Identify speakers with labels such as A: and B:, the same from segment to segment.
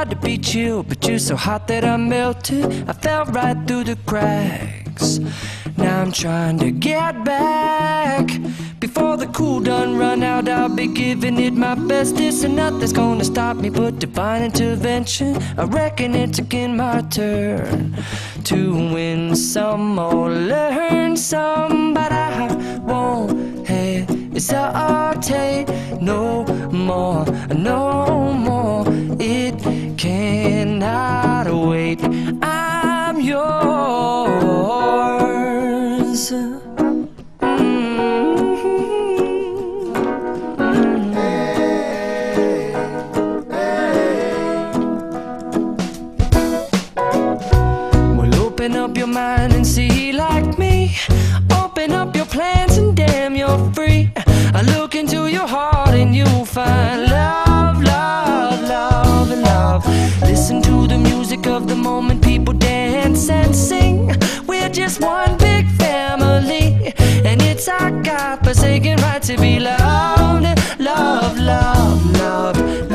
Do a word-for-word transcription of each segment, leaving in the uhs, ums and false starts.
A: tried to be chill, but you're so hot that I melted. I fell right through the cracks. Now I'm trying to get back. Before the cool done run out, I'll be giving it my best. This and nothing's gonna stop me but divine intervention. I reckon it's again my turn to win some or learn some, but I won't hesitate no more, no more. It cannot wait. I'm yours. Open up your mind and see like me. Open up your plans and damn, you're free. I look into your heart and you'll find love, love, love, and love. Listen to the music of the moment, people dance and sing. We're just one big family, and it's our God-forsaken right to be loved, love, love, love,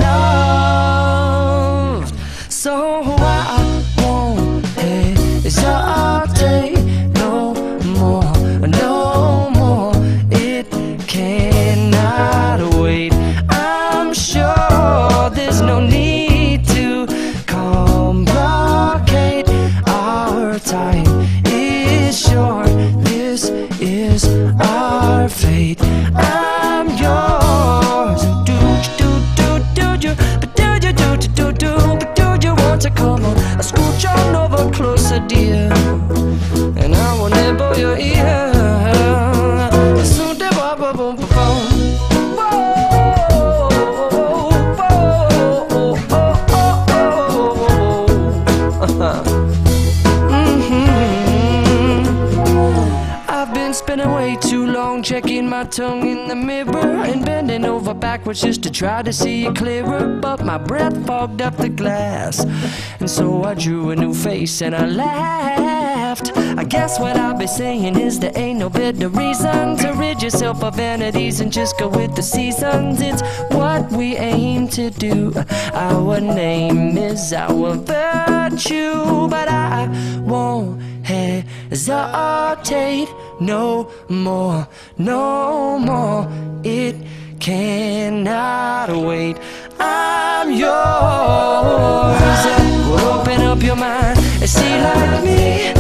A: loved. So I won't hesitate no more, no more. It cannot wait. I'm sure there's no need to complicate. Our time is short. This is our fate. I'm yours. Do do do do do, but do you do do do do, but do you want to come on? I scooch on over closer, dear, and I will nibble your ear. Soon to boom, boom, boom, boom. I've been spending way too long checking my tongue in the mirror and bending over backwards just to try to see it clearer, but my breath fogged up the glass, and so I drew a new face and I laughed. I guess what I'll be saying is there ain't no better reason to rid yourself of vanities and just go with the seasons. It's what we aim to do. Our name is our virtue, but I won't hesitate no more, no more. It cannot wait. I'm yours. Open up your mind and see like me.